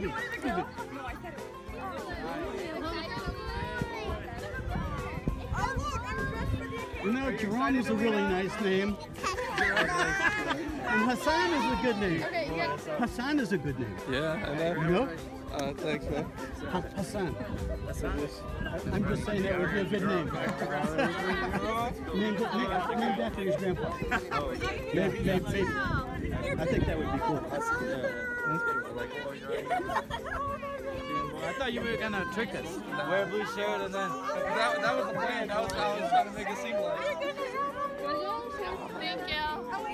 me. Excuse me. Oh, look, I'm dressed for the occasion. You know, Jerome is a really nice name. And Hassan is a good name. Hassan is a good name. Yeah, I know. You know? Thanks, man. Hassan. I'm just saying that would be a good name. Named after his grandpa. Maybe. I think that would be cool. I thought you were gonna trick us. Wear a blue shirt and then that was the plan. I was trying to make it seem like. Thank you.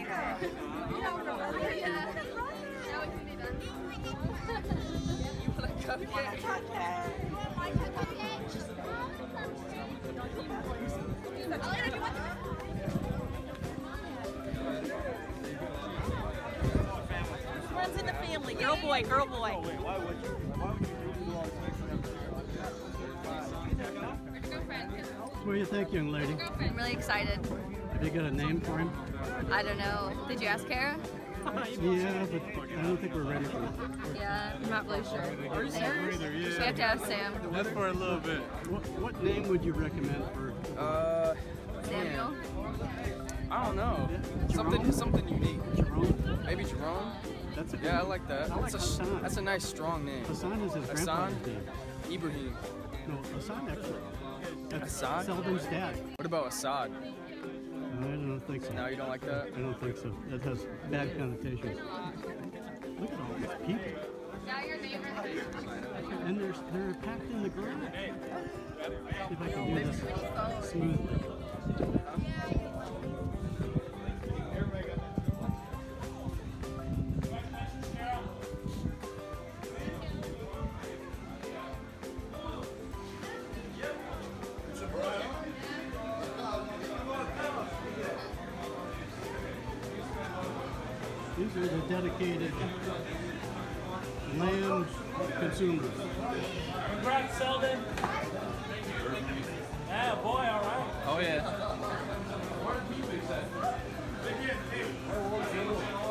Runs in the family. Girl, boy, girl, boy. Oh, wait, why would you do all this What do you think, young lady? I'm really excited. Have you got a name for him? I don't know. Did you ask Cara? Yeah, but I don't think we're ready for it. Yeah, I'm not really sure. Are you serious? We have to ask Sam. Just for a little bit. What name would you recommend for? Samuel? I don't know. Something unique. Jerome? Maybe Jerome? That's a good Yeah, I like that. I like Hassan. That's a nice, strong name. Hassan is his Hassan? grandfather's name. Ibrahim. No, Hassan actually. That's Assad? Seldin's dad. What about Assad? I don't think so. No, you don't like that? I don't think so. That has bad connotations. Look at all these people. Yeah, your neighbors. And they're packed in the garage. See if I can do this smoothly. These are the dedicated lamb consumers. Congrats, Seldin. Yeah, boy, all right. Oh, yeah.